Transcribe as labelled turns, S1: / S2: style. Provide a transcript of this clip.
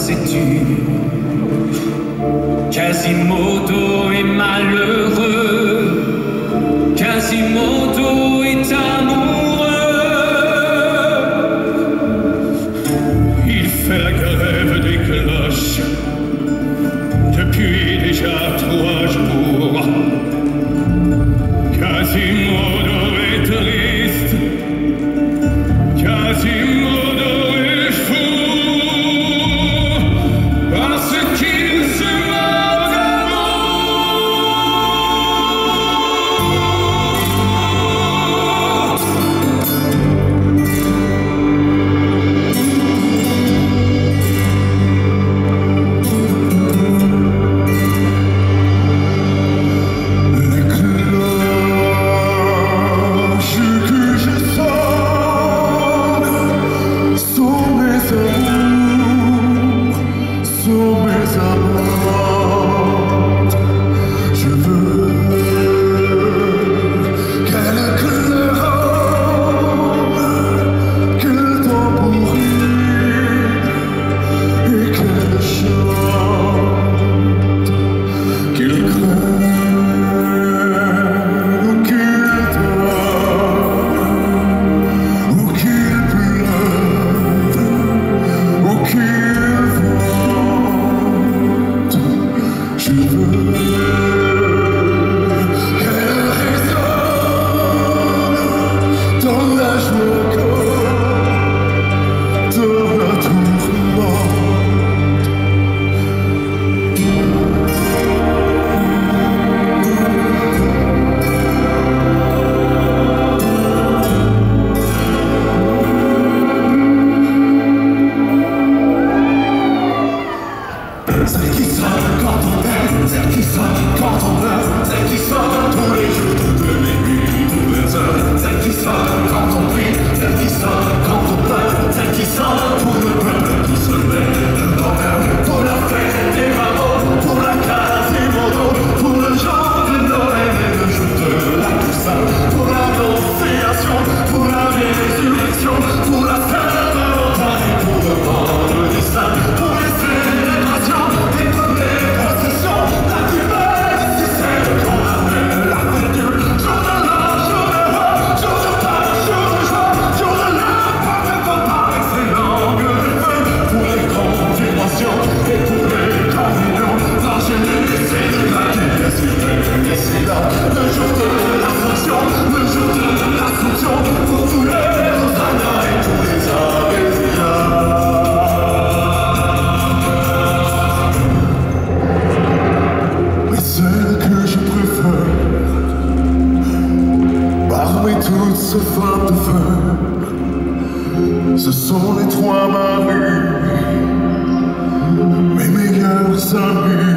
S1: sais-tu, Quasimodo est malheureux, Quasimodo est amoureux. Il fait la grève des cloches depuis déjà 3 jours. Quasimodo est triste, Quasimodo est fou, parce qu'il se meurt celle qui sonne quand on aime, celle qui sonne quand on meurt, celle qui sonne tous les jours, toutes les nuits, toutes les heures, celle qui sonne quand on prie, celle qui sonne quand on pleure, celle qui sonne pour le peuple qui se lève de l'honneur, pour la fête des rameaux, pour la Quasimodo, pour le jour de Noël et le jour de la Toussaint, pour l'annonciation, pour la résurrection, pour la Saint-Valentin et pour le vendredi saint, pour les célébrations. Toutes ces femmes de feu, ce sont les 3 maris, mes meilleurs amis.